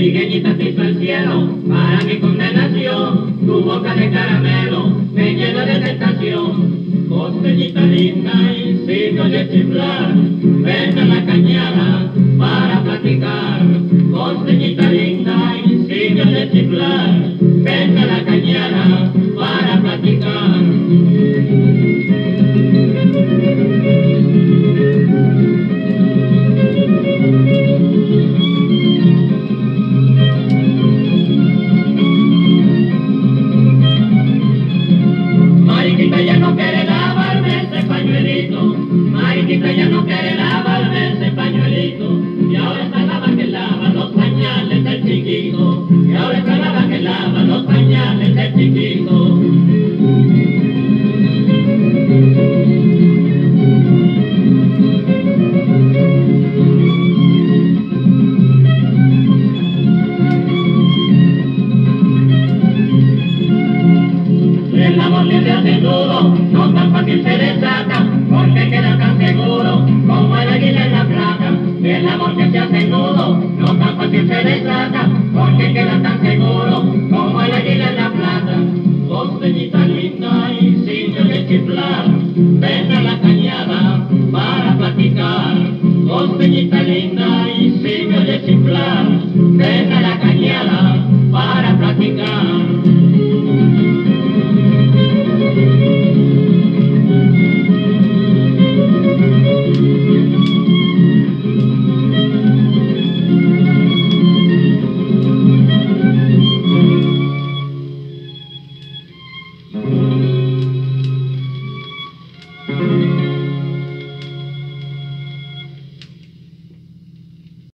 trigueñita te hizo el cielo, para mi condenación, tu boca de caramelo me llena de tentación. Costeñita linda y sin oye chiflar, vete a la cañada para platicar. Costeñita linda y sin oye chiflar, vete a la cañada para platicar. Mariquita ya no quiere lavarme ese pañuelito, Mariquita ya no quiere lavarme ese pañuelito, y ahora está la que lava los pañales del chiquito, y ahora está la que lava los pañales del chiquito. El amor que se hace nudo, no tan fácil se desata, porque queda tan seguro como el águila en la plata. El amor que se hace nudo, no tan fácil se desata, porque queda tan seguro como el águila en la plata. Costeñita linda y sin oye chiflar, ven a la cañada para platicar. Costeñita linda y sin oye chiflar, ven a la cañada para platicar.